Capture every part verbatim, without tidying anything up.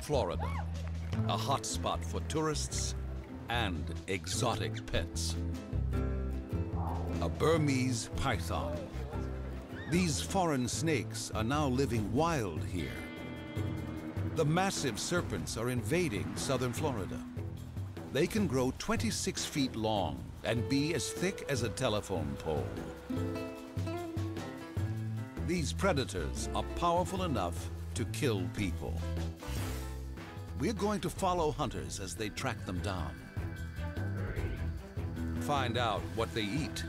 Florida, a hotspot for tourists and exotic pets. A Burmese python. These foreign snakes are now living wild here. The massive serpents are invading southern Florida. They can grow twenty-six feet long and be as thick as a telephone pole. These predators are powerful enough to kill people. We're going to follow hunters as they track them down. Find out what they eat.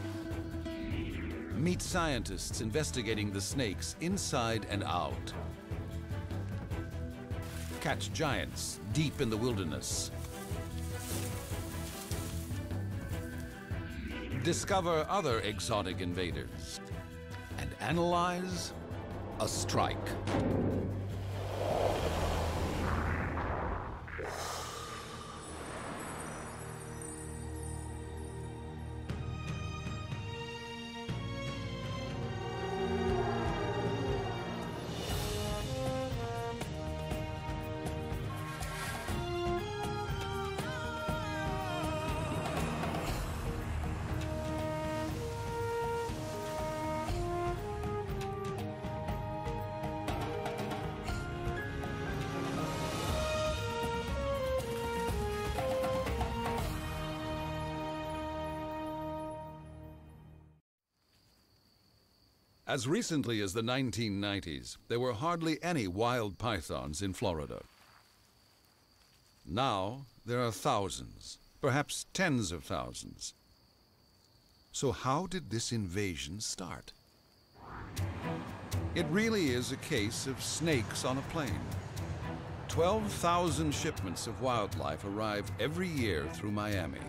Meet scientists investigating the snakes inside and out. Catch giants deep in the wilderness. Discover other exotic invaders. And analyze a strike. As recently as the nineteen nineties, there were hardly any wild pythons in Florida. Now, there are thousands, perhaps tens of thousands. So how did this invasion start? It really is a case of snakes on a plane. twelve thousand shipments of wildlife arrive every year through Miami,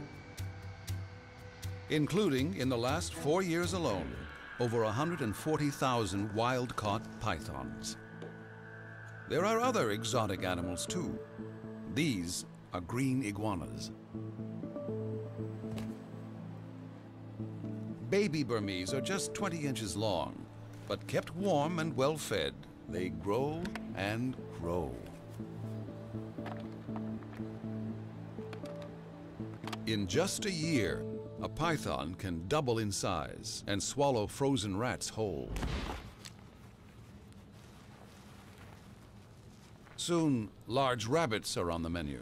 including, in the last four years alone, over one hundred forty thousand wild-caught pythons. There are other exotic animals too. These are green iguanas. Baby Burmese are just twenty inches long, but kept warm and well-fed, they grow and grow. In just a year, a python can double in size and swallow frozen rats whole. Soon, large rabbits are on the menu.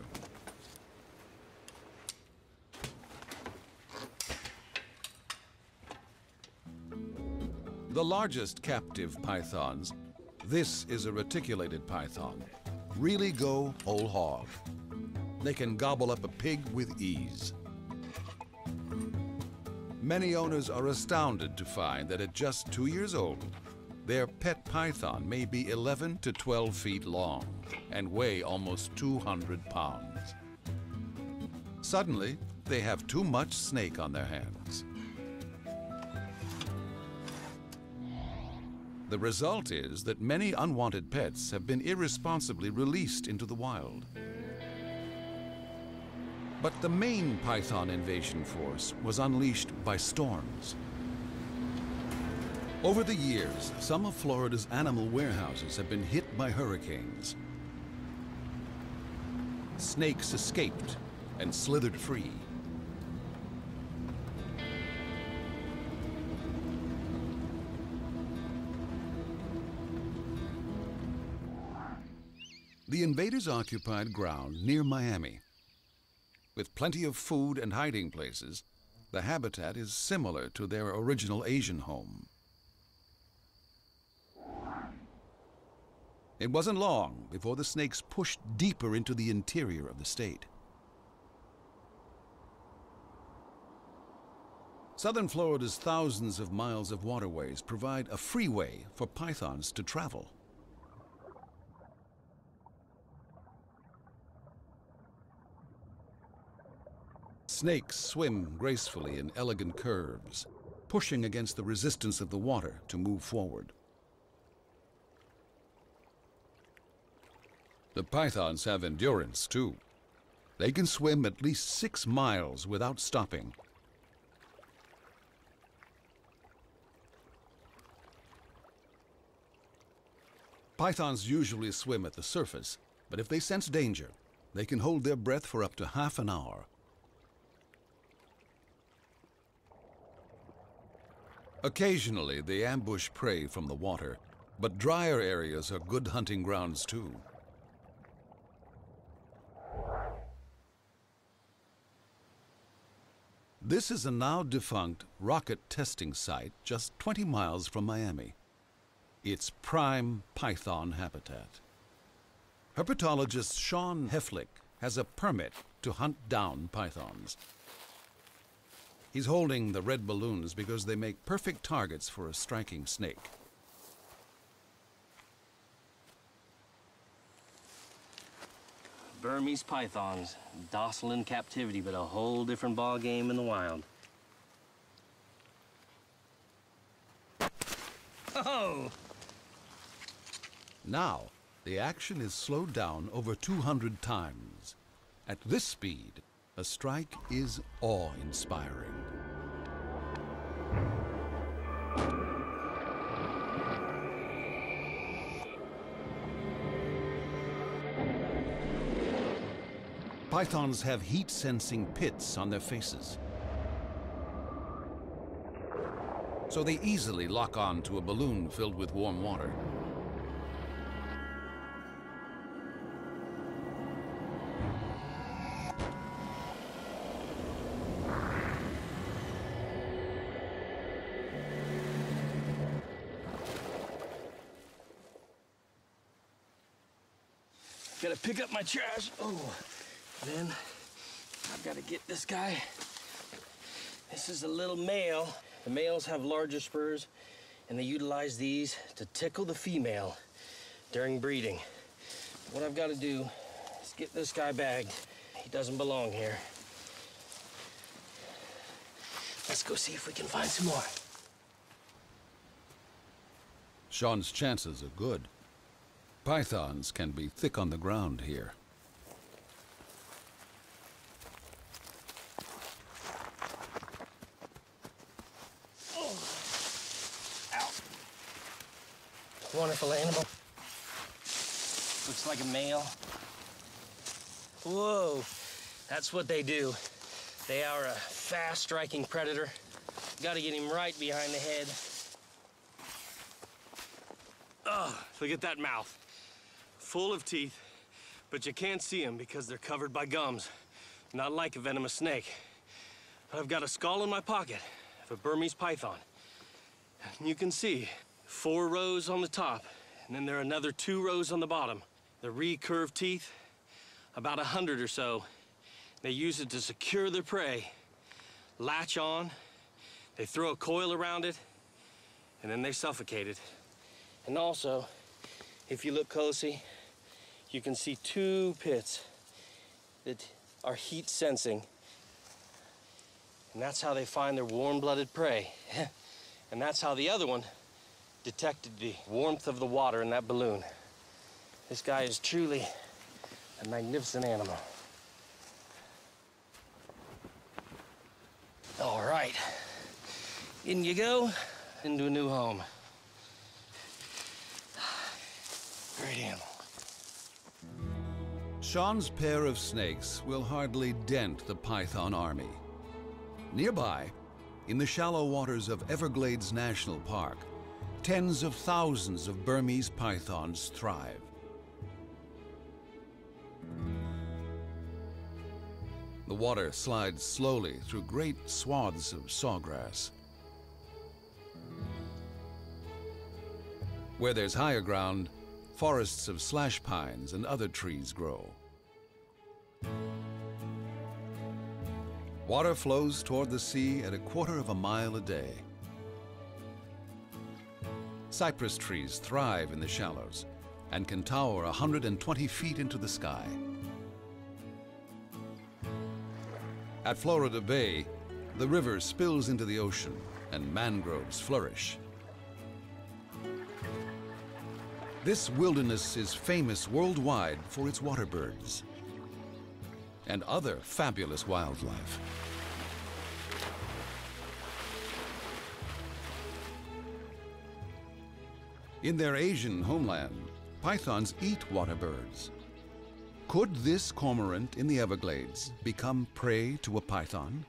The largest captive pythons, this is a reticulated python, really go whole hog. They can gobble up a pig with ease. Many owners are astounded to find that at just two years old, their pet python may be eleven to twelve feet long and weigh almost two hundred pounds. Suddenly, they have too much snake on their hands. The result is that many unwanted pets have been irresponsibly released into the wild. But the main python invasion force was unleashed by storms. Over the years, some of Florida's animal warehouses have been hit by hurricanes. Snakes escaped and slithered free. The invaders occupied ground near Miami. With plenty of food and hiding places, the habitat is similar to their original Asian home. It wasn't long before the snakes pushed deeper into the interior of the state. Southern Florida's thousands of miles of waterways provide a freeway for pythons to travel. Snakes swim gracefully in elegant curves, pushing against the resistance of the water to move forward. The pythons have endurance, too. They can swim at least six miles without stopping. Pythons usually swim at the surface, but if they sense danger, they can hold their breath for up to half an hour. Occasionally, they ambush prey from the water, but drier areas are good hunting grounds too. This is a now defunct rocket testing site just twenty miles from Miami. It's prime python habitat. Herpetologist Sean Heflick has a permit to hunt down pythons. He's holding the red balloons because they make perfect targets for a striking snake. Burmese pythons, docile in captivity, but a whole different ball game in the wild. Oh! Now, the action is slowed down over two hundred times. At this speed, a strike is awe-inspiring. Pythons have heat-sensing pits on their faces, so they easily lock on to a balloon filled with warm water. Gotta pick up my trash. Oh, then I've got to get this guy. This is a little male. The males have larger spurs, and they utilize these to tickle the female during breeding. What I've got to do is get this guy bagged. He doesn't belong here. Let's go see if we can find some more. Sean's chances are good. Pythons can be thick on the ground here. Oh. Ow. Wonderful animal. Looks like a male. Whoa, that's what they do. They are a fast-striking predator. Gotta get him right behind the head. Oh, look at that mouth. Full of teeth, but you can't see them because they're covered by gums. Not like a venomous snake. But I've got a skull in my pocket of a Burmese python. And you can see four rows on the top, and then there are another two rows on the bottom. The recurved teeth, about a hundred or so. They use it to secure their prey, latch on, they throw a coil around it, and then they suffocate it. And also, if you look closely, you can see two pits that are heat sensing. And that's how they find their warm-blooded prey. And that's how the other one detected the warmth of the water in that balloon. This guy is truly a magnificent animal. All right, in you go, into a new home. Great animal. Sean's pair of snakes will hardly dent the python army. Nearby, in the shallow waters of Everglades National Park, tens of thousands of Burmese pythons thrive. The water slides slowly through great swaths of sawgrass. Where there's higher ground, forests of slash pines and other trees grow. Water flows toward the sea at a quarter of a mile a day. Cypress trees thrive in the shallows and can tower one hundred twenty feet into the sky. At Florida Bay, the river spills into the ocean and mangroves flourish. This wilderness is famous worldwide for its water birds and other fabulous wildlife. In their Asian homeland, pythons eat water birds. Could this cormorant in the Everglades become prey to a python?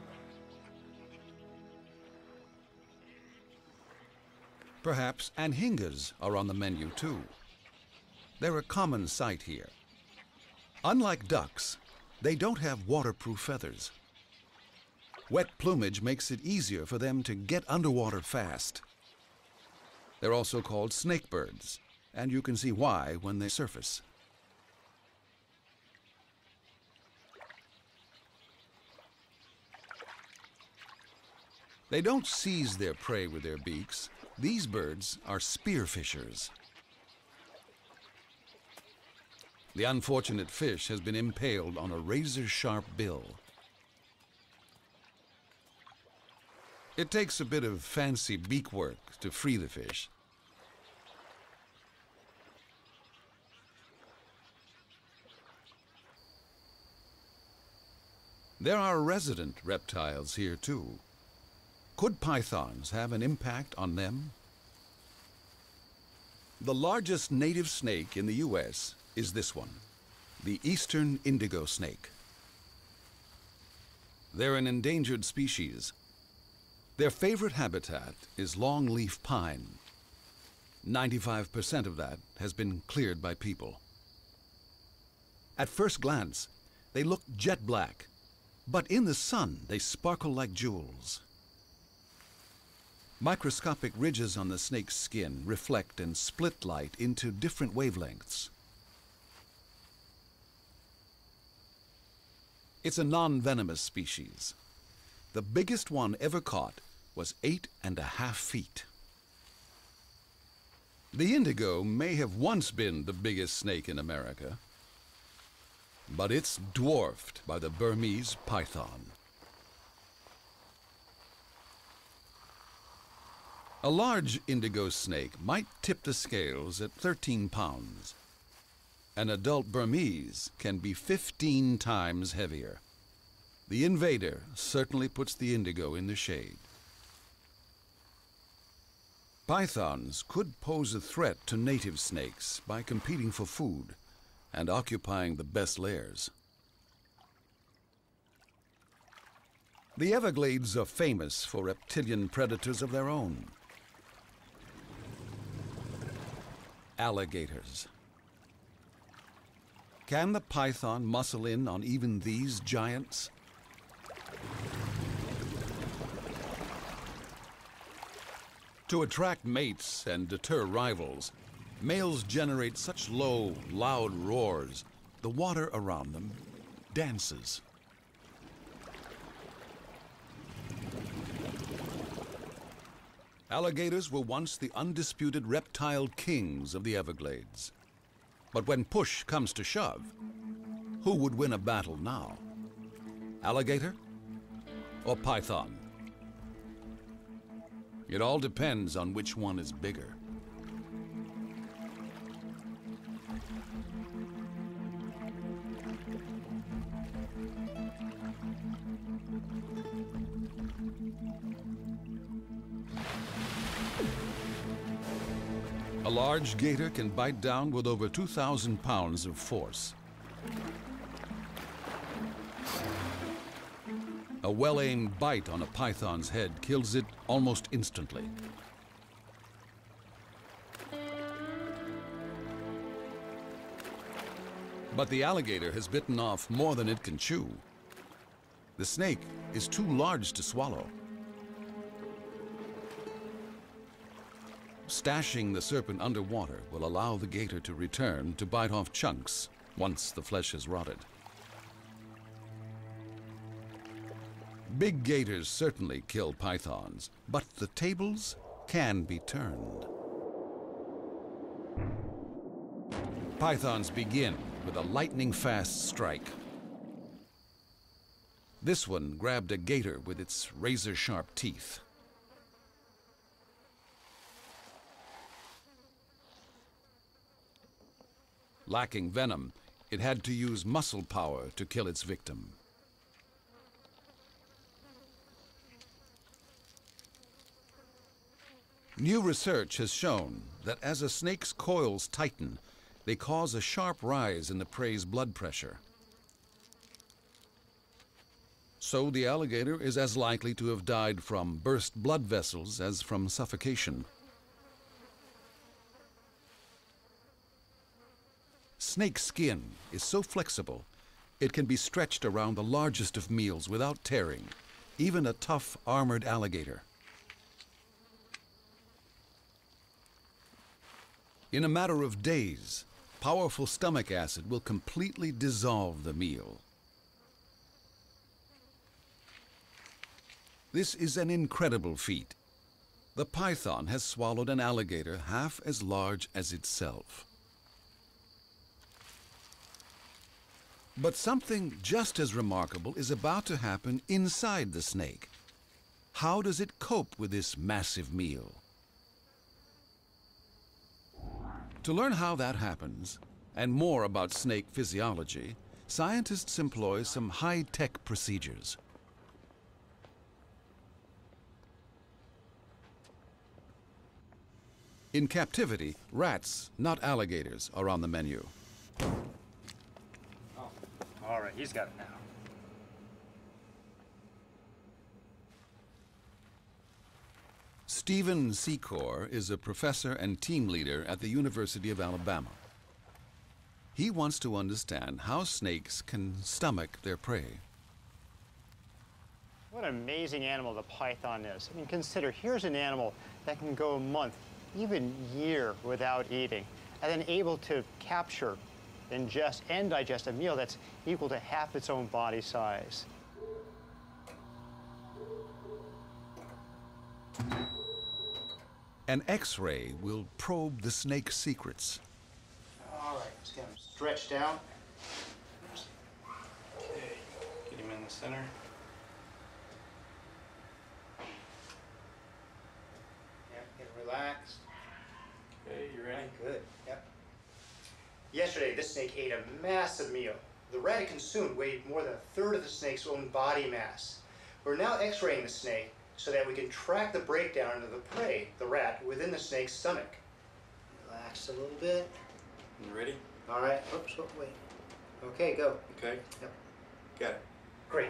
Perhaps anhingas are on the menu too. They're a common sight here. Unlike ducks, they don't have waterproof feathers. Wet plumage makes it easier for them to get underwater fast. They're also called snakebirds, and you can see why when they surface. They don't seize their prey with their beaks. These birds are spearfishers. The unfortunate fish has been impaled on a razor-sharp bill. It takes a bit of fancy beak work to free the fish. There are resident reptiles here too. Could pythons have an impact on them? The largest native snake in the U S is this one, the eastern indigo snake. They're an endangered species. Their favorite habitat is longleaf pine. ninety-five percent of that has been cleared by people. At first glance, they look jet black, but in the sun, they sparkle like jewels. Microscopic ridges on the snake's skin reflect and split light into different wavelengths. It's a non-venomous species. The biggest one ever caught was eight and a half feet. The indigo may have once been the biggest snake in America, but it's dwarfed by the Burmese python. A large indigo snake might tip the scales at thirteen pounds. An adult Burmese can be fifteen times heavier. The invader certainly puts the indigo in the shade. Pythons could pose a threat to native snakes by competing for food and occupying the best lairs. The Everglades are famous for reptilian predators of their own. Alligators. Can the python muscle in on even these giants? To attract mates and deter rivals, males generate such low, loud roars, the water around them dances. Alligators were once the undisputed reptile kings of the Everglades. But when push comes to shove, who would win a battle now? Alligator or python? It all depends on which one is bigger. A large gator can bite down with over two thousand pounds of force. A well-aimed bite on a python's head kills it almost instantly. But the alligator has bitten off more than it can chew. The snake is too large to swallow. Stashing the serpent underwater will allow the gator to return to bite off chunks once the flesh has rotted. Big gators certainly kill pythons, but the tables can be turned. Pythons begin with a lightning-fast strike. This one grabbed a gator with its razor-sharp teeth. Lacking venom, it had to use muscle power to kill its victim. New research has shown that as a snake's coils tighten, They cause a sharp rise in the prey's blood pressure. So the alligator is as likely to have died from burst blood vessels as from suffocation. Snake skin is so flexible, it can be stretched around the largest of meals without tearing, even a tough armored alligator. In a matter of days, powerful stomach acid will completely dissolve the meal. This is an incredible feat. The python has swallowed an alligator half as large as itself. But something just as remarkable is about to happen inside the snake. How does it cope with this massive meal? To learn how that happens, and more about snake physiology, scientists employ some high-tech procedures. In captivity, rats, not alligators, are on the menu. Oh, all right, he's got it now. Stephen Secor is a professor and team leader at the University of Alabama. He wants to understand how snakes can stomach their prey. What an amazing animal the python is. I mean, consider, here's an animal that can go a month, even year without eating, and then able to capture, ingest, and digest a meal that's equal to half its own body size. An X-ray will probe the snake's secrets. All right, let's get him stretched out. Okay, get him in the center. Yep, get relaxed. Okay, you ready? Good, yep. Yesterday, this snake ate a massive meal. The rat it consumed weighed more than a third of the snake's own body mass. We're now X-raying the snake so that we can track the breakdown of the prey, the rat, within the snake's stomach. Relax a little bit. You ready? All right. Oops, oh, wait. Okay, go. Okay. Yep. Got it. Great.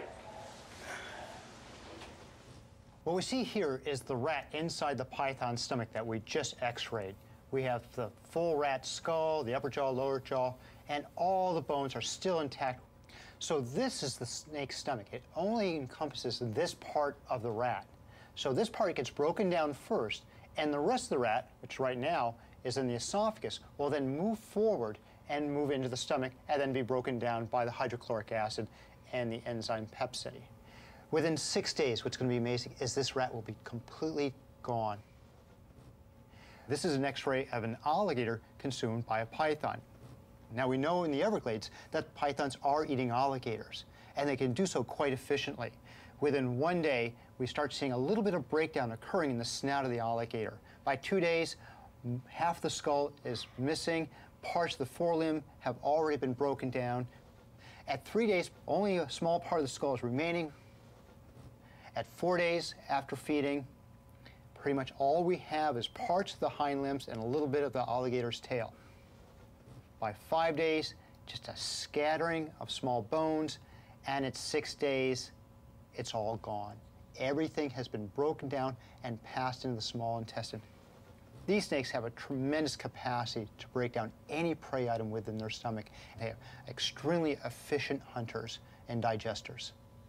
What we see here is the rat inside the python's stomach that we just X-rayed. We have the full rat skull, the upper jaw, lower jaw, and all the bones are still intact. So this is the snake's stomach. It only encompasses this part of the rat. So this part gets broken down first, and the rest of the rat, which right now is in the esophagus, will then move forward and move into the stomach and then be broken down by the hydrochloric acid and the enzyme pepsin. Within six days, what's going to be amazing is this rat will be completely gone. This is an X-ray of an alligator consumed by a python. Now we know in the Everglades that pythons are eating alligators, and they can do so quite efficiently. Within one day, we start seeing a little bit of breakdown occurring in the snout of the alligator. By two days, half the skull is missing, parts of the forelimb have already been broken down. At three days, only a small part of the skull is remaining. At four days after feeding, pretty much all we have is parts of the hind limbs and a little bit of the alligator's tail. By five days, just a scattering of small bones, and at six days, it's all gone. Everything has been broken down and passed into the small intestine. These snakes have a tremendous capacity to break down any prey item within their stomach. They are extremely efficient hunters and digesters.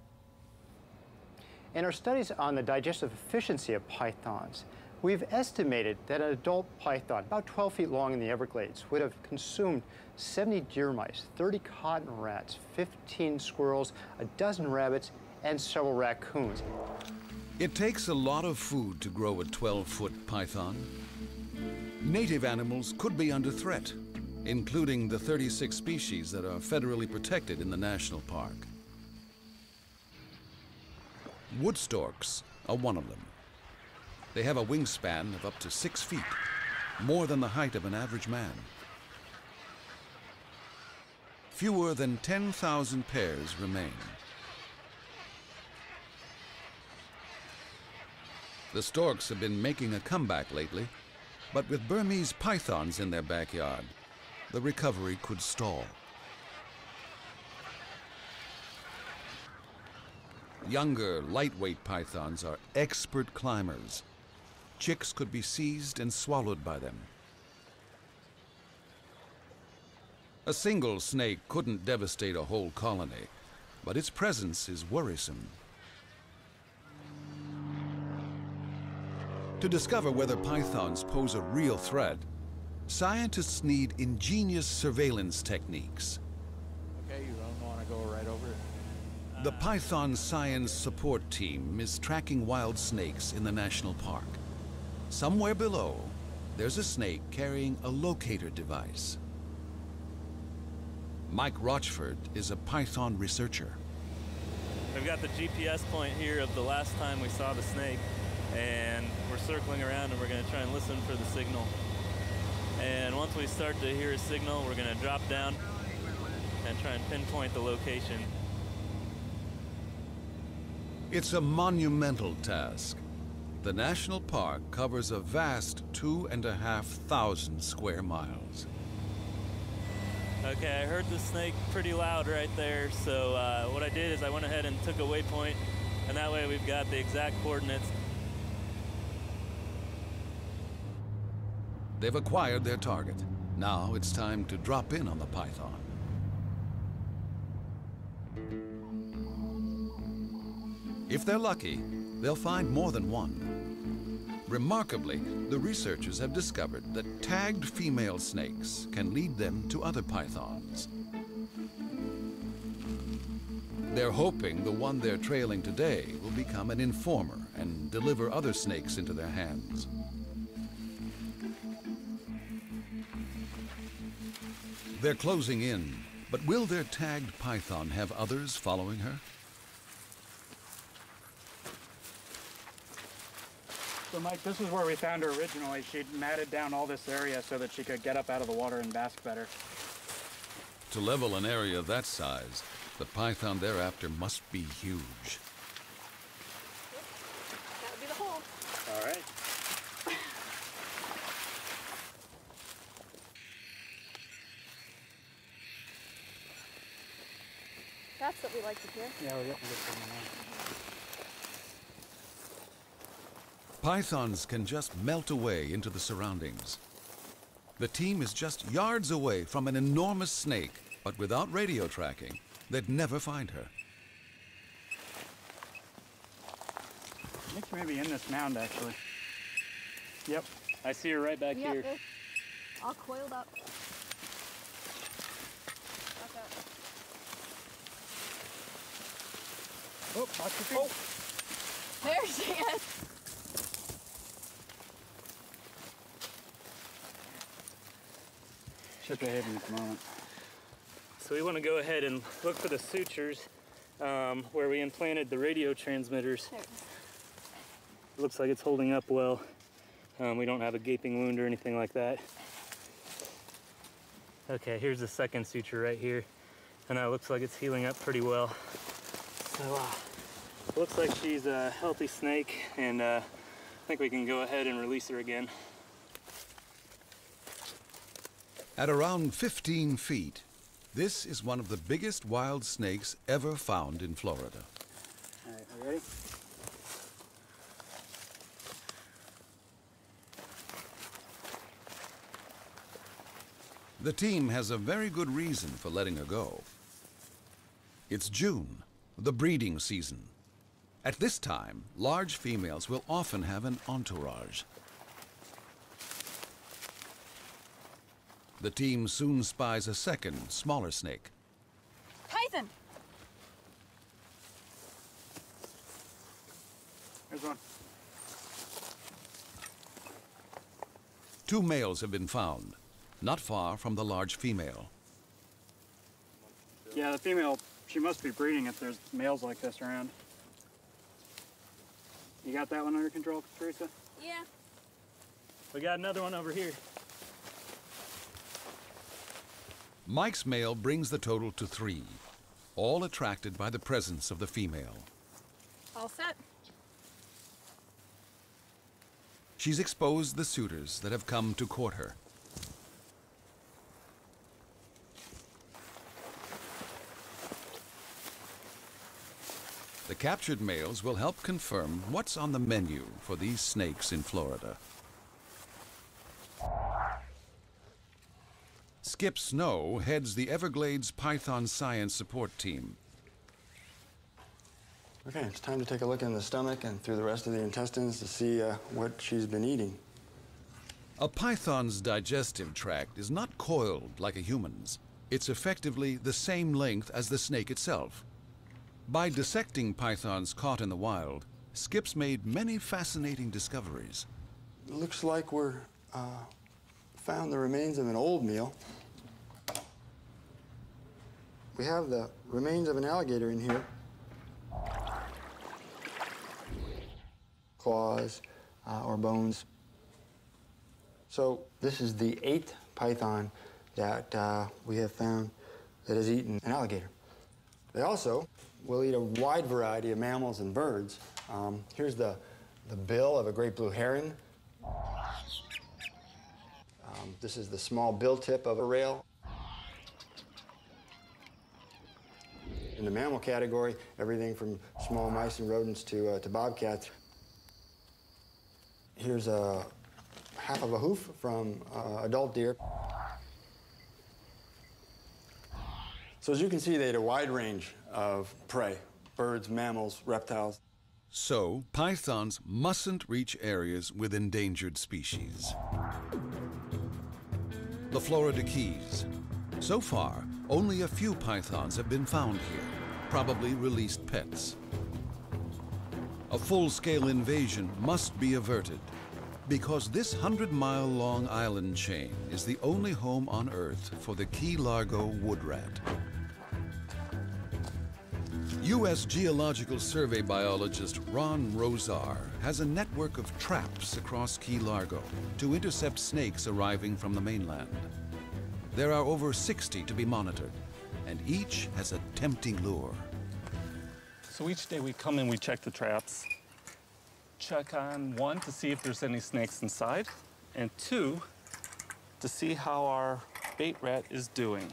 In our studies on the digestive efficiency of pythons, we've estimated that an adult python, about twelve feet long in the Everglades, would have consumed seventy deer mice, thirty cotton rats, fifteen squirrels, a dozen rabbits, and several raccoons. It takes a lot of food to grow a twelve-foot python. Native animals could be under threat, including the thirty-six species that are federally protected in the national park. Wood storks are one of them. They have a wingspan of up to six feet, more than the height of an average man. Fewer than ten thousand pairs remain. The storks have been making a comeback lately, but with Burmese pythons in their backyard, the recovery could stall. Younger, lightweight pythons are expert climbers. Chicks could be seized and swallowed by them. A single snake couldn't devastate a whole colony, but its presence is worrisome. To discover whether pythons pose a real threat, scientists need ingenious surveillance techniques. Okay, you don't want to go right over it. The Python Science Support Team is tracking wild snakes in the national park. Somewhere below, there's a snake carrying a locator device. Mike Rochford is a python researcher. We've got the G P S point here of the last time we saw the snake, and we're circling around and we're going to try and listen for the signal. And once we start to hear a signal, we're going to drop down and try and pinpoint the location. It's a monumental task. The national park covers a vast two and a half thousand square miles. Okay, I heard the snake pretty loud right there, so uh, what I did is I went ahead and took a waypoint, and that way we've got the exact coordinates. They've acquired their target. Now it's time to drop in on the python. If they're lucky, they'll find more than one. Remarkably, the researchers have discovered that tagged female snakes can lead them to other pythons. They're hoping the one they're trailing today will become an informer and deliver other snakes into their hands. They're closing in, but will their tagged python have others following her? So Mike, this is where we found her originally. She'd matted down all this area so that she could get up out of the water and bask better. To level an area that size, the python thereafter must be huge. That would be the hole. All right. That's what we like to hear. Yeah, we're getting good from now. Pythons can just melt away into the surroundings. The team is just yards away from an enormous snake, but without radio tracking, they'd never find her. I think she may be in this mound, actually. Yep. I see her right back Yep, here. it's all coiled up. Watch out. Oh, watch your feet. Oh. There she is. She's behaving at the moment. So we want to go ahead and look for the sutures um, where we implanted the radio transmitters. There it is. It looks like it's holding up well. Um, we don't have a gaping wound or anything like that. Okay, here's the second suture right here. And that looks like it's healing up pretty well. So, uh, it looks like she's a healthy snake, and uh, I think we can go ahead and release her again. At around fifteen feet, this is one of the biggest wild snakes ever found in Florida. All right, are you ready? The team has a very good reason for letting her go. It's June, the breeding season. At this time, large females will often have an entourage. The team soon spies a second, smaller snake. Python! Here's one. Two males have been found, not far from the large female. Yeah, the female, she must be breeding if there's males like this around. You got that one under control, Teresa? Yeah. We got another one over here. Mike's male brings the total to three, all attracted by the presence of the female. All set. She's exposed the suitors that have come to court her. captured males will help confirm what's on the menu for these snakes in Florida. Skip Snow heads the Everglades Python Science Support Team. Okay, it's time to take a look in the stomach and through the rest of the intestines to see uh, what she's been eating. A python's digestive tract is not coiled like a human's. It's effectively the same length as the snake itself. By dissecting pythons caught in the wild, Skip's made many fascinating discoveries. It looks like we're uh, found the remains of an old meal. We have the remains of an alligator in here. Claws uh, or bones. So this is the eighth python that uh, we have found that has eaten an alligator. They also will eat a wide variety of mammals and birds. Um, here's the, the bill of a great blue heron. Um, this is the small bill tip of a rail. In the mammal category, everything from small mice and rodents to, uh, to bobcats. Here's a half of a hoof from uh, adult deer. So as you can see, they ate a wide range of prey, birds, mammals, reptiles. So, pythons mustn't reach areas with endangered species. The Florida Keys. So far, only a few pythons have been found here, probably released pets. A full-scale invasion must be averted, because this hundred-mile-long island chain is the only home on Earth for the Key Largo wood rat. U S Geological Survey biologist Ron Rosar has a network of traps across Key Largo to intercept snakes arriving from the mainland. There are over sixty to be monitored, and each has a tempting lure. So each day we come and we check the traps. Check on one to see if there's any snakes inside, and two, to see how our bait rat is doing.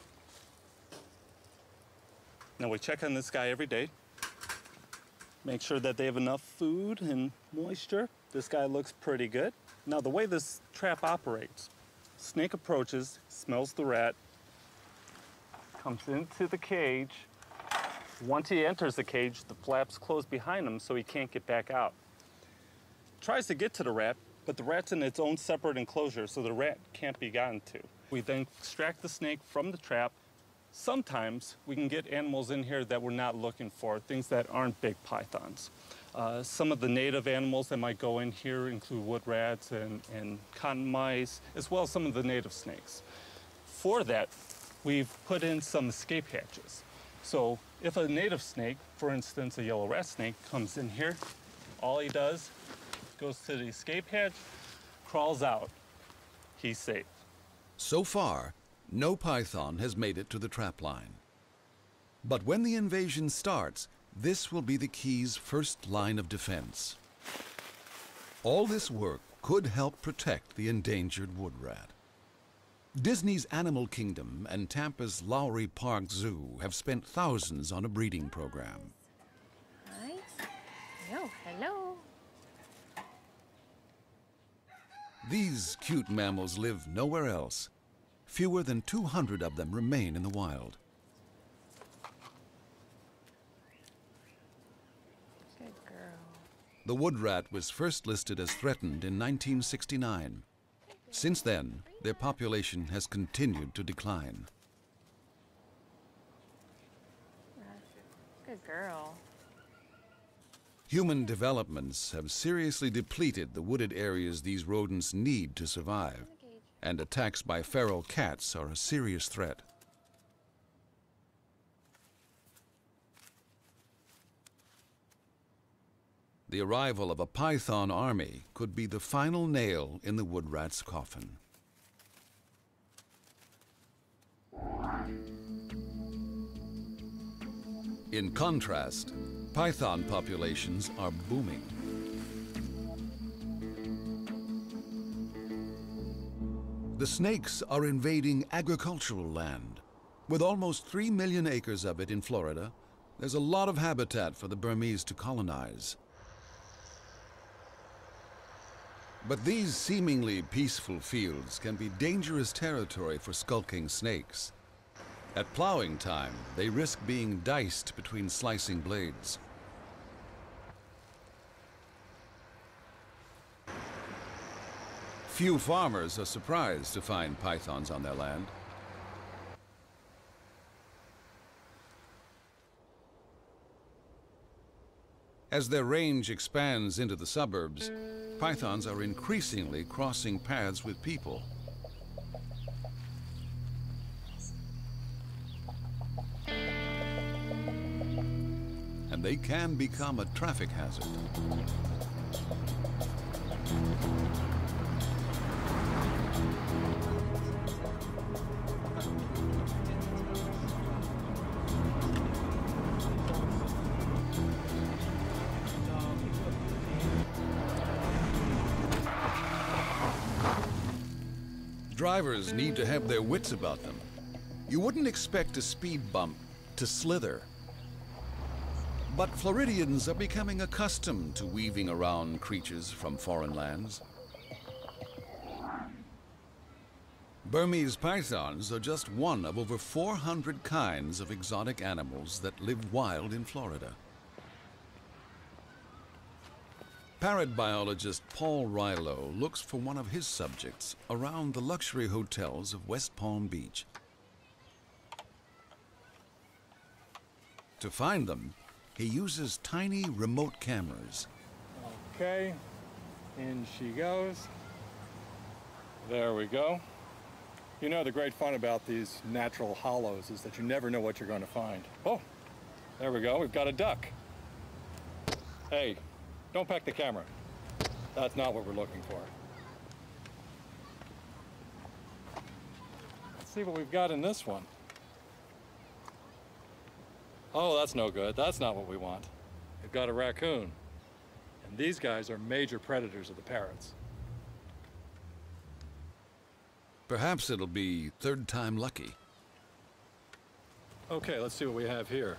Now we check on this guy every day, make sure that they have enough food and moisture. This guy looks pretty good. Now the way this trap operates, snake approaches, smells the rat, comes into the cage. Once he enters the cage, the flaps close behind him so he can't get back out. Tries to get to the rat, but the rat's in its own separate enclosure, so the rat can't be gotten to. We then extract the snake from the trap. Sometimes we can get animals in here that we're not looking for, things that aren't big pythons. Uh, some of the native animals that might go in here include wood rats and, and cotton mice, as well as some of the native snakes. For that, we've put in some escape hatches. So if a native snake, for instance a yellow rat snake, comes in here, all he does, goes to the escape hatch, crawls out. He's safe. So far, no python has made it to the trap line. But when the invasion starts, this will be the Key's first line of defense. All this work could help protect the endangered wood rat. Disney's Animal Kingdom and Tampa's Lowry Park Zoo have spent thousands on a breeding program. Hi. Hello, hello. These cute mammals live nowhere else. Fewer than two hundred of them remain in the wild. Good girl. The wood rat was first listed as threatened in nineteen sixty-nine. Since then, their population has continued to decline. Good girl. Human developments have seriously depleted the wooded areas these rodents need to survive, and attacks by feral cats are a serious threat. The arrival of a python army could be the final nail in the wood rat's coffin. In contrast, python populations are booming. The snakes are invading agricultural land. With almost three million acres of it in Florida, There's a lot of habitat for the Burmese to colonize. But these seemingly peaceful fields can be dangerous territory for skulking snakes. At plowing time, they risk being diced between slicing blades. Few farmers are surprised to find pythons on their land. As their range expands into the suburbs, pythons are increasingly crossing paths with people. And they can become a traffic hazard. Drivers need to have their wits about them. You wouldn't expect a speed bump to slither. But Floridians are becoming accustomed to weaving around creatures from foreign lands. Burmese pythons are just one of over four hundred kinds of exotic animals that live wild in Florida. Parrot biologist Paul Rilo looks for one of his subjects around the luxury hotels of West Palm Beach. To find them, he uses tiny remote cameras. Okay, in she goes. There we go. You know, the great fun about these natural hollows is that you never know what you're going to find. Oh, there we go. We've got a duck. Hey, don't pack the camera. That's not what we're looking for. Let's see what we've got in this one. Oh, that's no good. That's not what we want. We've got a raccoon. And these guys are major predators of the parrots. Perhaps it'll be third time lucky. Okay, let's see what we have here.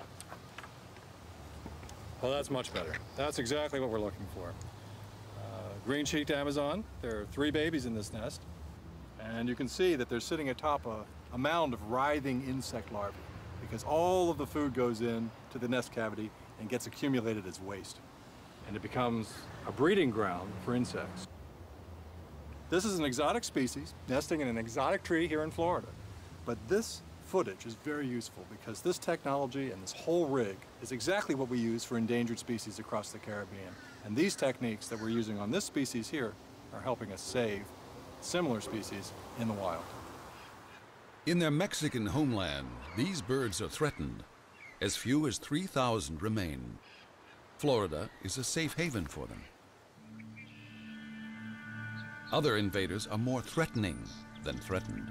Well, that's much better. That's exactly what we're looking for. Uh, green-cheeked Amazon. There are three babies in this nest. And you can see that they're sitting atop a, a mound of writhing insect larvae, because all of the food goes in to the nest cavity and gets accumulated as waste. And it becomes a breeding ground for insects. This is an exotic species nesting in an exotic tree here in Florida. But this footage is very useful because this technology and this whole rig is exactly what we use for endangered species across the Caribbean. And these techniques that we're using on this species here are helping us save similar species in the wild. In their Mexican homeland, these birds are threatened. As few as three thousand remain. Florida is a safe haven for them. Other invaders are more threatening than threatened.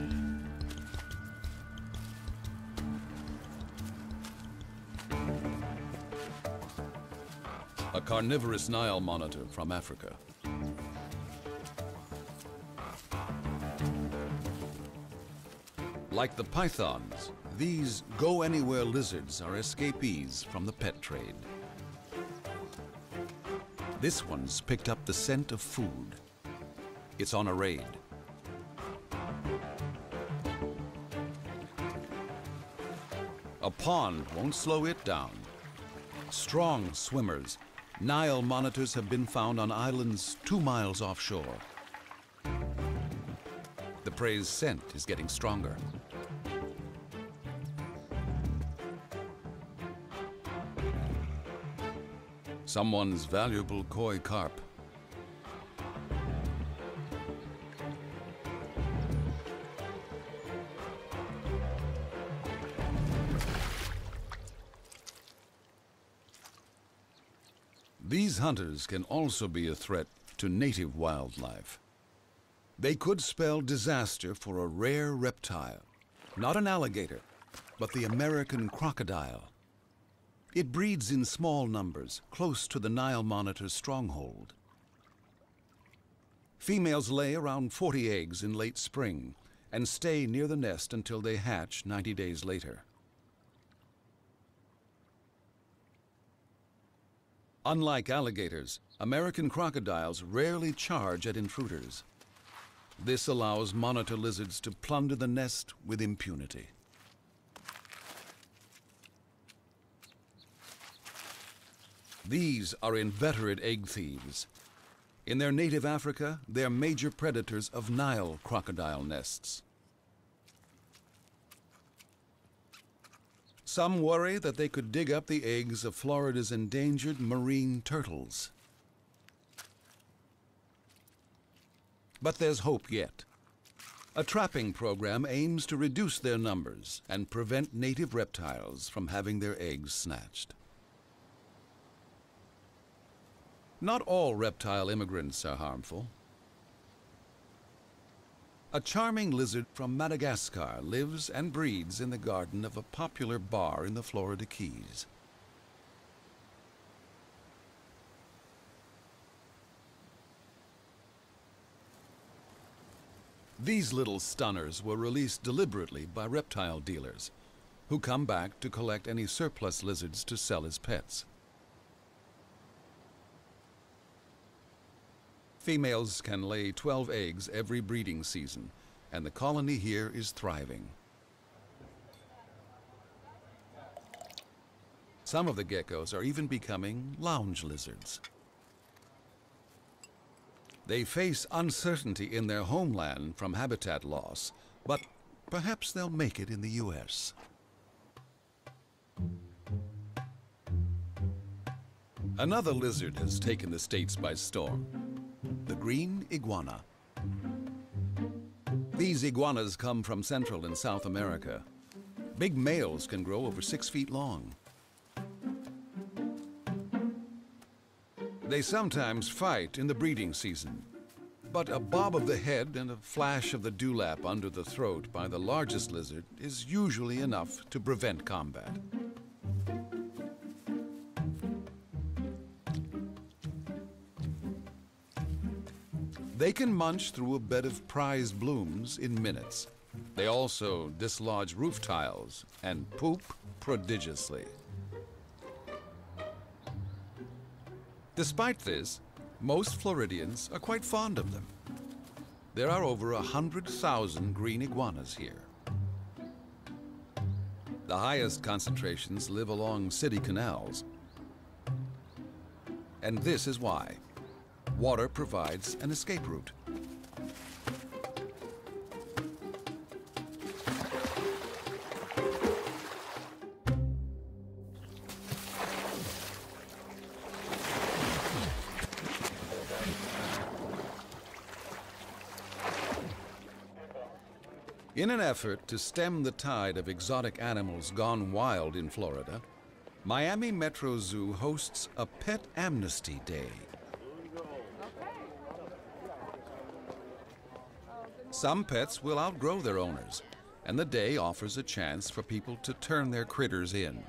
A carnivorous Nile monitor from Africa. Like the pythons, these go-anywhere lizards are escapees from the pet trade. This one's picked up the scent of food. It's on a raid. A pond won't slow it down. Strong swimmers, Nile monitors have been found on islands two miles offshore. The prey's scent is getting stronger. Someone's valuable koi carp. These hunters can also be a threat to native wildlife. They could spell disaster for a rare reptile, not an alligator, but the American crocodile. It breeds in small numbers, close to the Nile monitor's stronghold. Females lay around forty eggs in late spring and stay near the nest until they hatch ninety days later. Unlike alligators, American crocodiles rarely charge at intruders. This allows monitor lizards to plunder the nest with impunity. These are inveterate egg thieves. In their native Africa, they're major predators of Nile crocodile nests. Some worry that they could dig up the eggs of Florida's endangered marine turtles. But there's hope yet. A trapping program aims to reduce their numbers and prevent native reptiles from having their eggs snatched. Not all reptile immigrants are harmful. A charming lizard from Madagascar lives and breeds in the garden of a popular bar in the Florida Keys. These little stunners were released deliberately by reptile dealers, who come back to collect any surplus lizards to sell as pets. Females can lay twelve eggs every breeding season, and the colony here is thriving. Some of the geckos are even becoming lounge lizards. They face uncertainty in their homeland from habitat loss, but perhaps they'll make it in the U S Another lizard has taken the States by storm. The green iguana. These iguanas come from Central and South America. Big males can grow over six feet long. They sometimes fight in the breeding season, but a bob of the head and a flash of the dewlap under the throat by the largest lizard is usually enough to prevent combat. They can munch through a bed of prized blooms in minutes. They also dislodge roof tiles and poop prodigiously. Despite this, most Floridians are quite fond of them. There are over a hundred thousand green iguanas here. The highest concentrations live along city canals. And this is why. Water provides an escape route. In an effort to stem the tide of exotic animals gone wild in Florida, Miami Metro Zoo hosts a Pet Amnesty Day. Some pets will outgrow their owners, and the day offers a chance for people to turn their critters in.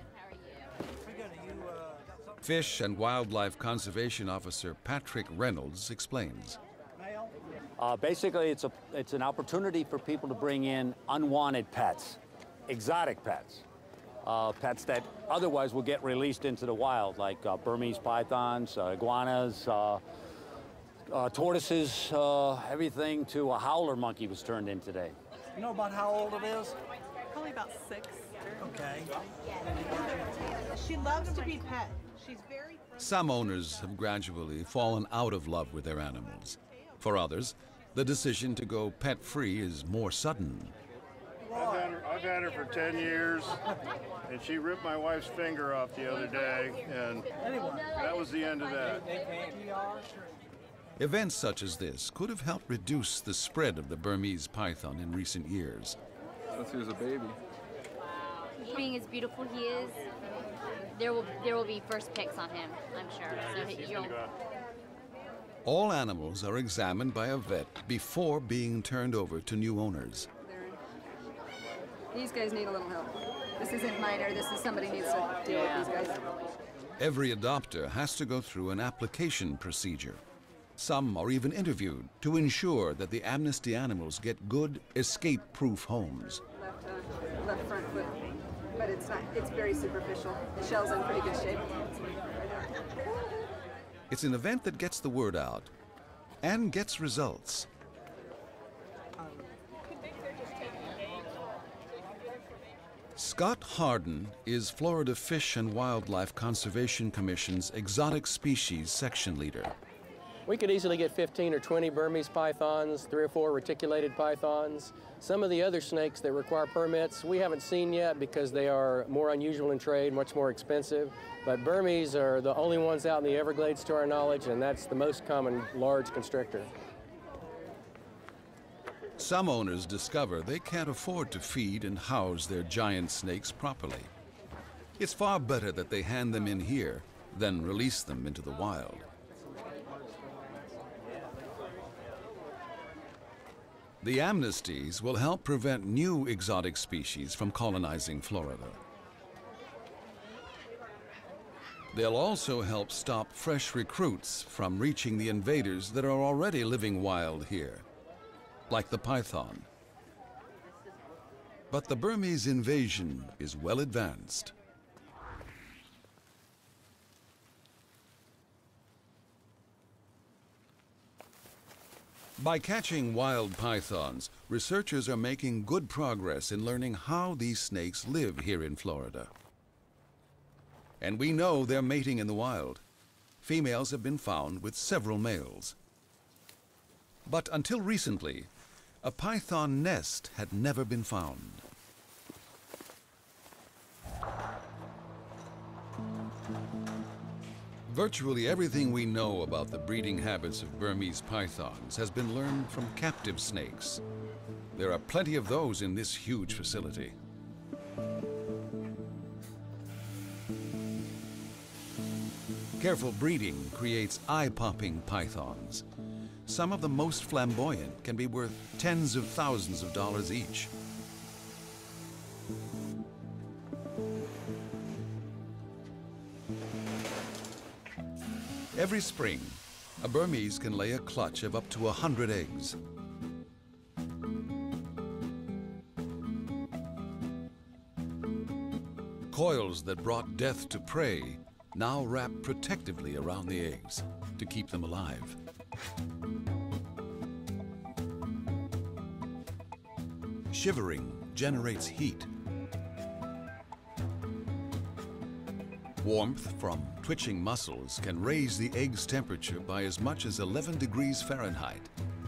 Fish and Wildlife Conservation Officer Patrick Reynolds explains. Uh, basically, it's, a, it's an opportunity for people to bring in unwanted pets, exotic pets, uh, pets that otherwise will get released into the wild, like uh, Burmese pythons, uh, iguanas, uh, Uh, tortoises, uh, everything to a howler monkey was turned in today. You know about how old it is? Probably about six. Okay. She loves to be pet. She's very friendly. Some owners have gradually fallen out of love with their animals. For others, the decision to go pet-free is more sudden. I've had, her, I've had her for ten years, and she ripped my wife's finger off the other day, and that was the end of that. Events such as this could have helped reduce the spread of the Burmese python in recent years. Since he was a baby. Being as beautiful he is, there will there will be first picks on him, I'm sure. So he, you'll... All animals are examined by a vet before being turned over to new owners. These guys need a little help. This isn't minor. This is somebody needs to deal yeah. with these guys. Every adopter has to go through an application procedure. Some are even interviewed to ensure that the amnesty animals get good, escape-proof homes. Left, uh, left front foot, but it's not. It's very superficial. The shell's in pretty good shape. It's an event that gets the word out and gets results. Scott Harden is Florida Fish and Wildlife Conservation Commission's Exotic Species Section Leader. We could easily get fifteen or twenty Burmese pythons, three or four reticulated pythons. Some of the other snakes that require permits we haven't seen yet because they are more unusual in trade, much more expensive. But Burmese are the only ones out in the Everglades to our knowledge, and that's the most common large constrictor. Some owners discover they can't afford to feed and house their giant snakes properly. It's far better that they hand them in here than release them into the wild. The amnesties will help prevent new exotic species from colonizing Florida. They'll also help stop fresh recruits from reaching the invaders that are already living wild here, like the python. But the Burmese invasion is well advanced. By catching wild pythons, researchers are making good progress in learning how these snakes live here in Florida. And we know they're mating in the wild. Females have been found with several males. But until recently, a python nest had never been found. Virtually everything we know about the breeding habits of Burmese pythons has been learned from captive snakes. There are plenty of those in this huge facility. Careful breeding creates eye-popping pythons. Some of the most flamboyant can be worth tens of thousands of dollars each. Every spring, a Burmese can lay a clutch of up to a hundred eggs. Coils that brought death to prey now wrap protectively around the eggs to keep them alive. Shivering generates heat. Warmth from twitching muscles can raise the egg's temperature by as much as eleven degrees Fahrenheit.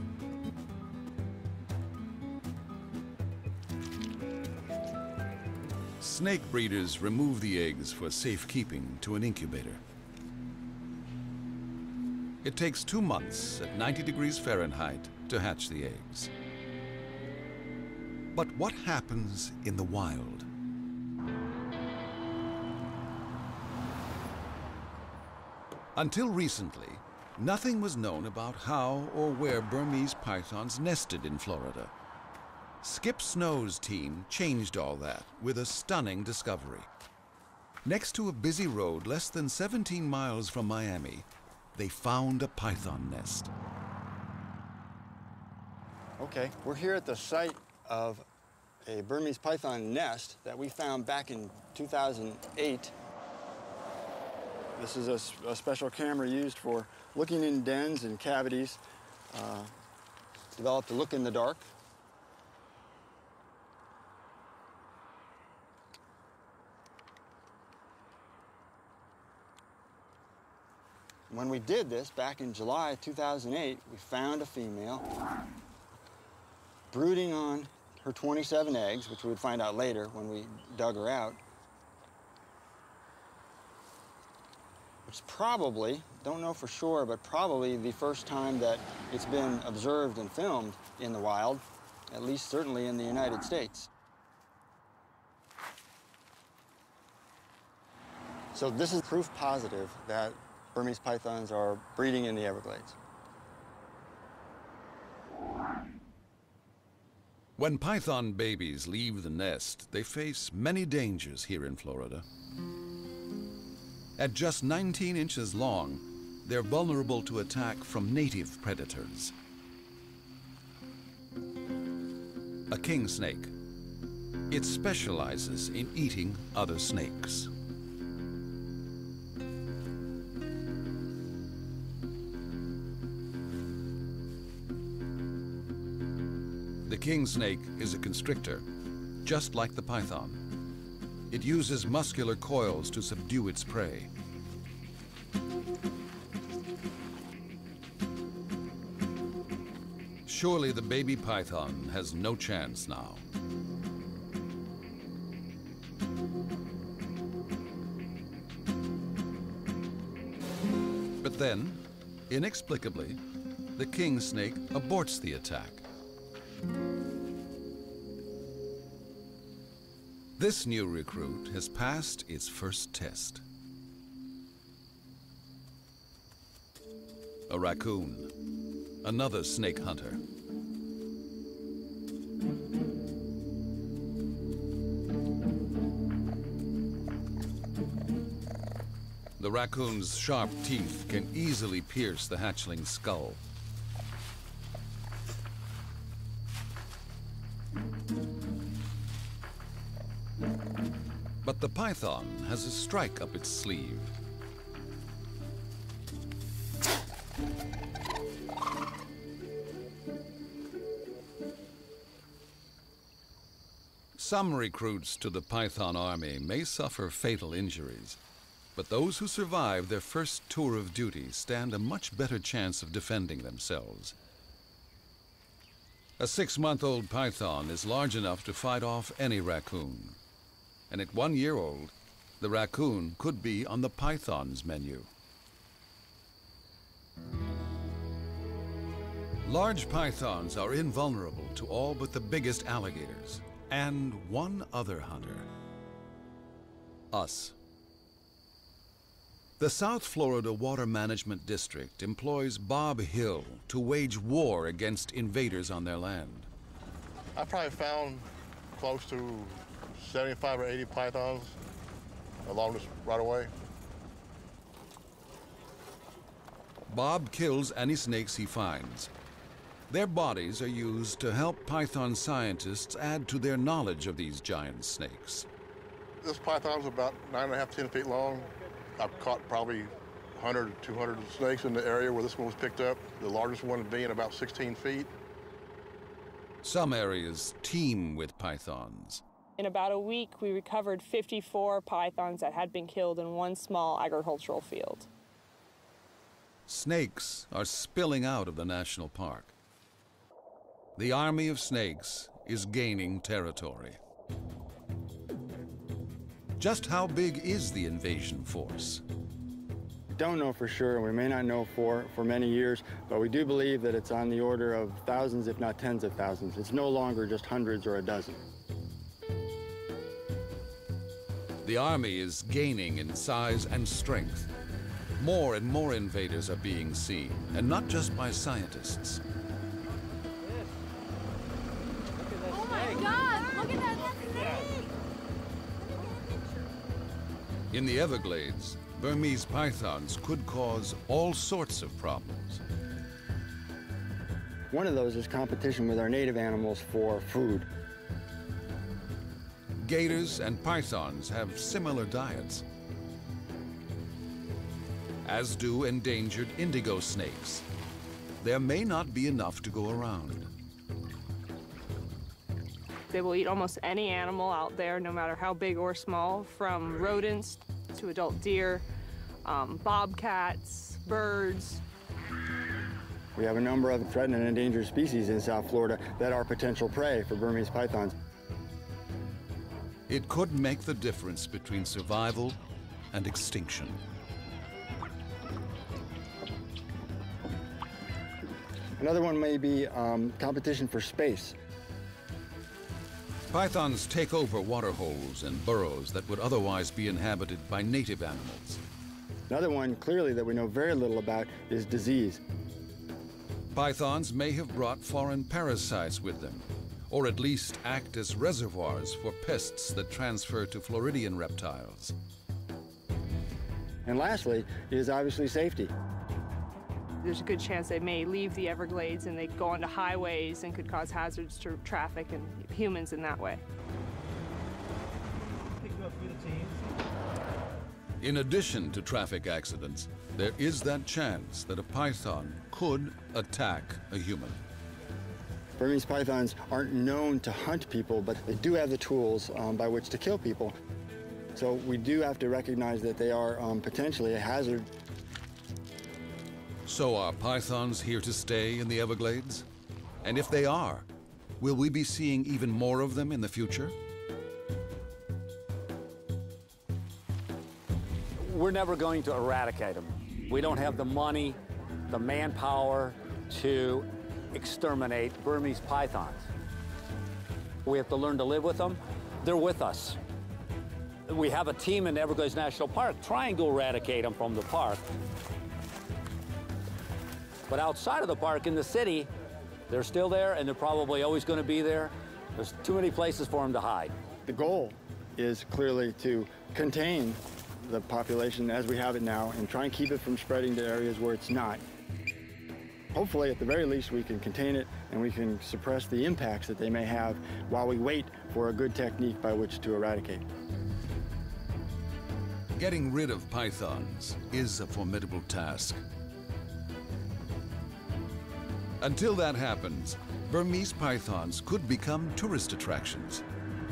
Snake breeders remove the eggs for safekeeping to an incubator. It takes two months at ninety degrees Fahrenheit to hatch the eggs. But what happens in the wild? Until recently, nothing was known about how or where Burmese pythons nested in Florida. Skip Snow's team changed all that with a stunning discovery. Next to a busy road less than seventeen miles from Miami, they found a python nest. Okay, we're here at the site of a Burmese python nest that we found back in two thousand eight. This is a, a special camera used for looking in dens and cavities, uh, developed to look in the dark. When we did this back in July two thousand eight, we found a female brooding on her twenty-seven eggs, which we would find out later when we dug her out. It's probably, don't know for sure, but probably the first time that it's been observed and filmed in the wild, at least certainly in the United States. So this is proof positive that Burmese pythons are breeding in the Everglades. When python babies leave the nest, they face many dangers here in Florida. At just nineteen inches long, they're vulnerable to attack from native predators. A king snake. It specializes in eating other snakes. The king snake is a constrictor, just like the python. It uses muscular coils to subdue its prey. Surely the baby python has no chance now. But then, inexplicably, the king snake aborts the attack. This new recruit has passed its first test. A raccoon, another snake hunter. The raccoon's sharp teeth can easily pierce the hatchling's skull. But the python has a strike up its sleeve. Some recruits to the python army may suffer fatal injuries, but those who survive their first tour of duty stand a much better chance of defending themselves. A six-month-old python is large enough to fight off any raccoon. And at one year old, the raccoon could be on the python's menu. Large pythons are invulnerable to all but the biggest alligators, and one other hunter. Us. The South Florida Water Management District employs Bob Hill to wage war against invaders on their land. I probably found close to seventy-five or eighty pythons along this right away. Bob kills any snakes he finds. Their bodies are used to help python scientists add to their knowledge of these giant snakes. This python's about nine and a half, ten feet long. I've caught probably one hundred to two hundred snakes in the area where this one was picked up, the largest one being about sixteen feet. Some areas teem with pythons. In about a week, we recovered fifty-four pythons that had been killed in one small agricultural field. Snakes are spilling out of the national park. The army of snakes is gaining territory. Just how big is the invasion force? We don't know for sure, and we may not know for, for many years, but we do believe that it's on the order of thousands, if not tens of thousands. It's no longer just hundreds or a dozen. The army is gaining in size and strength. More and more invaders are being seen, and not just by scientists. Oh my God, look at that snake! In the Everglades, Burmese pythons could cause all sorts of problems. One of those is competition with our native animals for food. Gators and pythons have similar diets, as do endangered indigo snakes. There may not be enough to go around. They will eat almost any animal out there, no matter how big or small, from rodents to adult deer, um, bobcats, birds. We have a number of threatened and endangered species in South Florida that are potential prey for Burmese pythons. It could make the difference between survival and extinction. Another one may be um, competition for space. Pythons take over water holes and burrows that would otherwise be inhabited by native animals. Another one, clearly, that we know very little about is disease. Pythons may have brought foreign parasites with them, or at least act as reservoirs for pests that transfer to Floridian reptiles. And lastly, is obviously safety. There's a good chance they may leave the Everglades and they go onto highways and could cause hazards to traffic and humans in that way. In addition to traffic accidents, there is that chance that a python could attack a human. Burmese pythons aren't known to hunt people, but they do have the tools um, by which to kill people. So we do have to recognize that they are um, potentially a hazard. So are pythons here to stay in the Everglades? And if they are, will we be seeing even more of them in the future? We're never going to eradicate them. We don't have the money, the manpower to exterminate Burmese pythons. We have to learn to live with them. They're with us. We have a team in Everglades National Park trying to eradicate them from the park. But outside of the park, in the city, they're still there, and they're probably always going to be there. There's too many places for them to hide. The goal is clearly to contain the population as we have it now and try and keep it from spreading to areas where it's not. Hopefully, at the very least, we can contain it and we can suppress the impacts that they may have while we wait for a good technique by which to eradicate. Getting rid of pythons is a formidable task. Until that happens, Burmese pythons could become tourist attractions.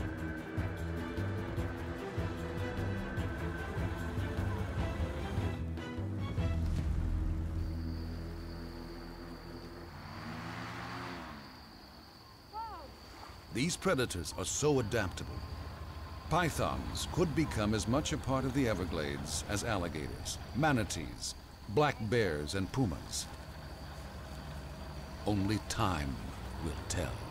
These predators are so adaptable. Pythons could become as much a part of the Everglades as alligators, manatees, black bears, and pumas. Only time will tell.